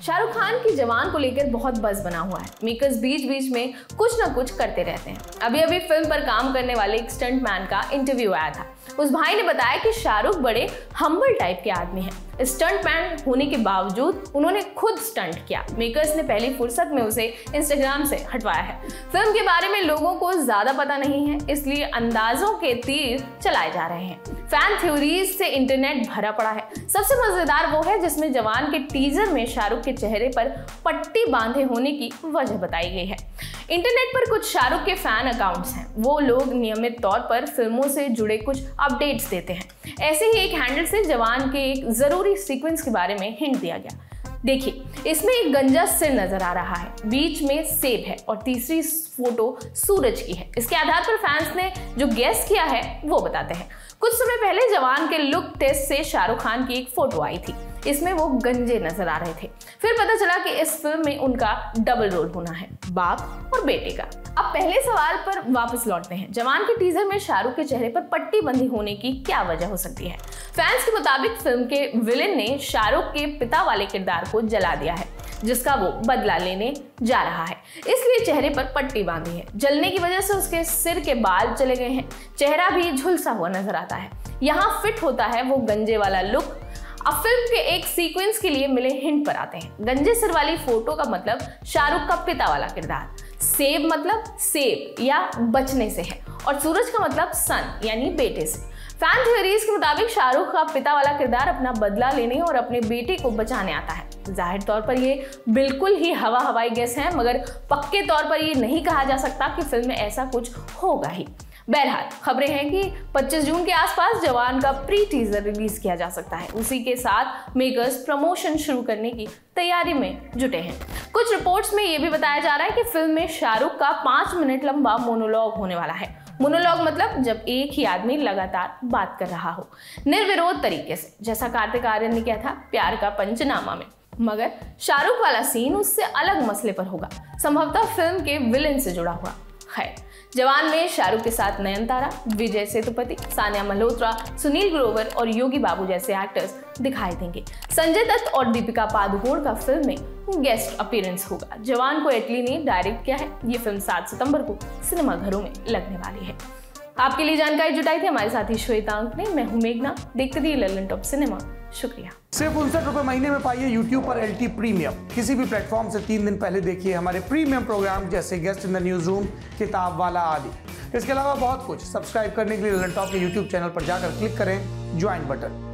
शाहरुख खान की जवान को लेकर बहुत बज़ बना हुआ है। मेकर्स बीच बीच में कुछ ना कुछ करते रहते हैं। अभी फिल्म पर काम करने वाले एक स्टंट मैन का इंटरव्यू आया था। उस भाई ने बताया कि शाहरुख बड़े हम्बल टाइप के आदमी हैं। स्टंट मैन होने के बावजूद उन्होंने खुद स्टंट किया। मेकर्स ने पहली फुर्सत में उसे इंस्टाग्राम से हटवाया है। फिल्म के बारे में लोगों को ज्यादा पता नहीं है, इसलिए अंदाजों के तीर चलाए जा रहे हैं। फैन थ्योरीज से इंटरनेट भरा पड़ा है। सबसे मजेदार वो है जिसमें जवान के टीजर में शाहरुख के चेहरे पर पट्टी बांधे होने की वजह बताई गई है। इंटरनेट पर कुछ शाहरुख के फैन अकाउंट्स हैं। वो लोग नियमित तौर पर फिल्मों से जुड़े कुछ अपडेट्स देते हैं। ऐसे ही एक हैंडल से जवान के एक जरूरी सीक्वेंस के बारे में हिंट दिया गया। देखिए, इसमें एक गंजा सिर नजर आ रहा है, बीच में सेब है और तीसरी फोटो सूरज की है। इसके आधार पर फैंस ने जो गेस किया है वो बताते हैं। कुछ समय पहले जवान के लुक टेस्ट से शाहरुख खान की एक फोटो आई थी। इसमें वो गंजे नजर आ रहे थे। फिर पता चला कि इस फिल्म में उनका डबल रोल होना है, बाप और बेटे का। अब पहले सवाल पर वापस लौटते हैं। जवान के टीजर में शाहरुख के चेहरे पर पट्टी बंधी होने की क्या वजह हो सकती है? फैंस के मुताबिक फिल्म के विलेन ने शाहरुख के पिता वाले किरदार को जला दिया है, जिसका वो बदला लेने जा रहा है, इसलिए चेहरे पर पट्टी बांधी है। जलने की वजह से उसके सिर के बाल चले गए हैं, चेहरा भी झुलसा हुआ नजर आता है। यहाँ फिट होता है वो गंजे वाला लुक। अब फिल्म के एक सीक्वेंस के लिए मिले हिंट पर आते हैं। गंजे सिर वाली फोटो का मतलब शाहरुख का पिता वाला किरदार, सेब मतलब सेब या बचने से है, और सूरज का मतलब सन यानी बेटे से। फैन थ्योरीज के मुताबिक शाहरुख का पिता वाला किरदार अपना बदला लेने और अपने बेटे को बचाने आता है। जाहिर तौर पर ये बिल्कुल ही हवाई गेस है, मगर पक्के तौर पर ये नहीं कहा जा सकता कि फिल्म में ऐसा कुछ होगा ही। बहरहाल खबरें हैं कि 25 जून के आसपास जवान का प्री टीजर रिलीज किया जा सकता है। उसी के साथ मेकर्स प्रमोशन शुरू करने की तैयारी में जुटे हैं। कुछ रिपोर्ट्स में यह भी बताया जा रहा है कि फिल्म में शाहरुख का 5 मिनट लंबा मोनोलॉग होने वाला है। मोनोलॉग मतलब जब एक ही आदमी लगातार बात कर रहा हो, निर्विरोध तरीके से, जैसा कार्तिक आर्यन ने किया था प्यार का पंचनामा में। मगर शाहरुख वाला सीन उससे अलग मसले पर होगा, संभवतः फिल्म के विलेन से जुड़ा हुआ। खैर, जवान में शाहरुख के साथ नयनतारा, विजय सेतुपति, सानिया मल्होत्रा, सुनील ग्रोवर और योगी बाबू जैसे एक्टर्स दिखाई देंगे। संजय दत्त और दीपिका पादुकोण का फिल्म में गेस्ट अपीयरेंस होगा। जवान को एटली ने डायरेक्ट किया है। ये फिल्म 7 सितंबर को सिनेमाघरों में लगने वाली है। आपके लिए जानकारी जुटाई थी हमारे साथी श्वेता अंक ने। मैं हूं मेघना। देखते रहिए ललन टॉप सिनेमा। शुक्रिया। सिर्फ 59 रुपए महीने में पाइए YouTube पर LT प्रीमियम। किसी भी प्लेटफॉर्म से 3 दिन पहले देखिए हमारे प्रीमियम प्रोग्राम जैसे guest in the news room, किताब वाला आदि। इसके अलावा बहुत कुछ। सब्सक्राइब करने के लिए ललन टॉप के YouTube चैनल पर जाकर क्लिक करें ज्वाइन बटन।